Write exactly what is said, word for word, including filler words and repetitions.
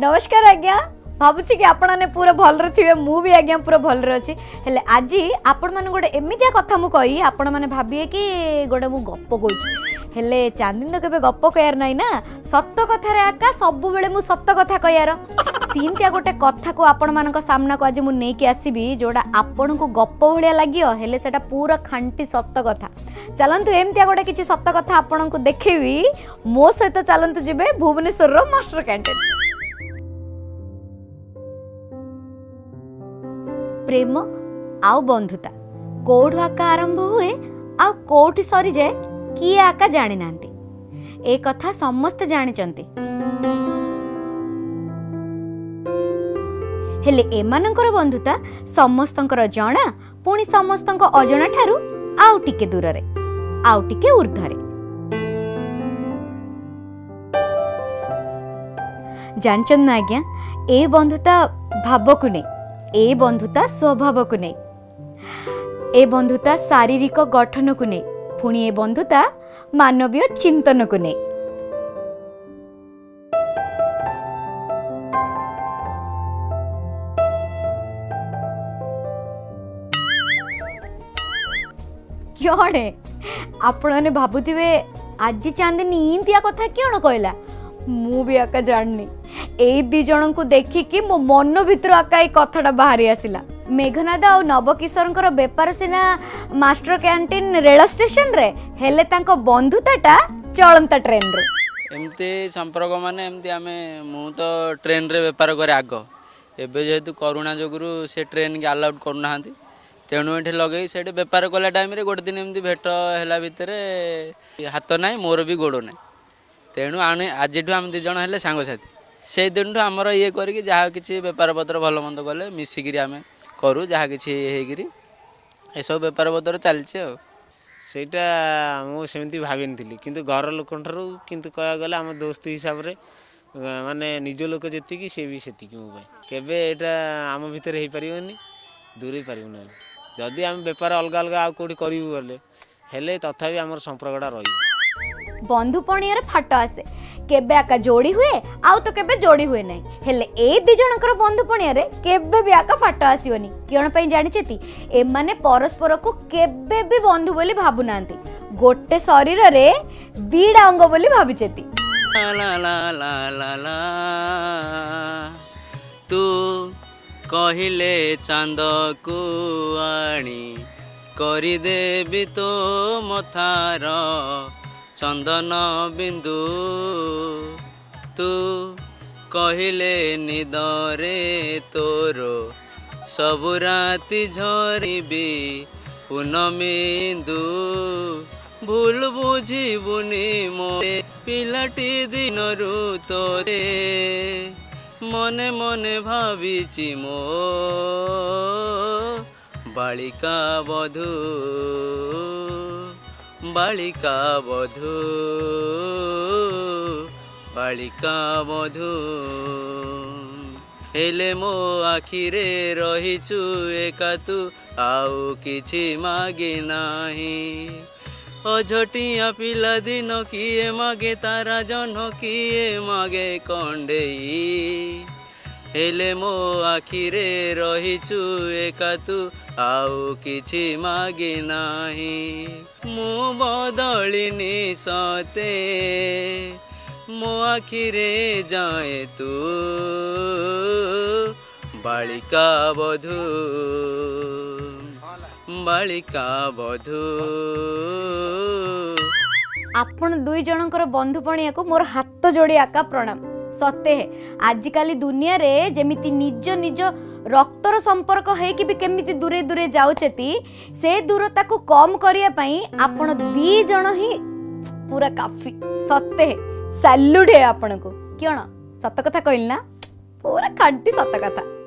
नमस्कार आज्ञा भावुची कि आपण मैंने पूरा भल थे मुझे आज्ञा पूरा भल अच्छी हेले आज आपण मैंने गोटे एमितिया कथा मु कही आपण मैंने भाविए कि गोटे मु गप कहूँ हेले चांदिनी तो केबे गप कयार नहीं ना सत कथार आका सब बेले मु सत कथा कयार सीनतिया गोटे कथा को आपण मान सामना को आज मु नेकी आसीबी जोड़ा आपण को गप भलिया लागियो हेले सेटा पूरा खांटी सत कथा चलंतु एमतिया गोटे किछि सत कथा आपण को देखेबी मो सहित चलंतु जिबे भुवनेश्वर रो मास्टर कैंटीन प्रेम आउ बंधुता कोठु आका आरंभ हुए आउ कोठि सरी जाए किए आका जानी नांती ए कथा समस्त जानी चंती हेले एमानंकर बंधुता समस्तंकर जणा पुणी समस्तंक अजणा ठारू आउ टिके दूर रे आउ टिके ऊर्ध्वरे जानचन ना आज्ञा ए बंधुता भाव को नहीं ए बंधुता स्वभाव को नहीं ए बंधुता शारीरिक गठन को नहीं पुणी ए बंधुता मानवीय चिंतन को नहीं क्यों आपण भावुवे आज चांदनी इंतिया कथा क्यों कहला मु भी आका जाननी ए दी जन को देखिकी मो मन भितर आका ए कथाटा बाहरी आसिला मेघनाद और नवकिशोर बेपार सिना मास्टर कैंटीन रेल स्टेशन रे हेले तांको बंधुताटा चलंता ट्रेन रे एमती संपर्क माने एमती आमे मु तो ट्रेन रे बेपार करे आग एबे जेहेतु कोरोना जोगुरु से ट्रेन के अलाउड करना तेणु ये लगे से बेपार कला टाइम रे गोटे दिन एमती भेट है भितर हाथ ना मोर भी गोड़ ना तेणु आने आज आम दी जन हेले सांगसाथी से दिन आमर ये करी जहाँ किसी बेपार पत्र भल मंद कले मिसिकी आम करूँ जहाँ किसी ये सब बेपार पत्र चलचे सेटा मुझे भावी नी कि घर लोक किंतु कह गले आम दोस्त हिसाब से माने निज लोक जी सी भी से केवे यहाँ आम भितर हो पारनी दूरे पारना जदि आम बेपार अलग अलग आउ कौटी करूँ गले हेले तथापि आम संपर्कटा रही बंधुपणियार फाट आसे केबे आका जोड़ी हुए आउ तो केबे जोड़ी हुए नहीं हेले ए दी जनकर बंधुपणिया रे केबे भी आका फाट आसीवनी किण पई जानि छेती ए माने परस्पर को केबे भी बंधु बोली भाबु नांती गोटे शरीर रे दीडा अंग बोली भाबी छेती ला ला ला ला ला तू कहिले चांद को आणी करी देबी तो मथार चंदन बिंदु तू कहिले निदरे तोरो सबु राति झरिबी पूनमिंदु भूल बुझिबुनी मोरे पिलाटी दिनरु तोरे मने मने भाविची मो बालिका बधू बालिका बधू बालिका बधू हेले मो आखिरे रहीचु एका तू आउ किछि मागे नाही अझटिया पिला दिन किए मागे तारा जन किए मागे कंडेई हेले मो आखिरे रहीचु एका तू आउ किछि मागे नाही मु बदलिनी सते मो आखिरे जाए तू बालिका बधू बालिका बधू आपण दुई जनकर बंधुपणिया को मोर हाथ जोड़ी आका प्रणाम सत्य है आजिकाली दुनिया रे जेमिति निज निज रक्तर संपर्क है कि भी केमिति दूरे दूरे जाउचेती से दूरता को कम करिया पई आपण दी जण ही पूरा काफी सत्य है सैल्यूट है आपण को क्यों सत कथा कहल ना पूरा खांटी सत कथा।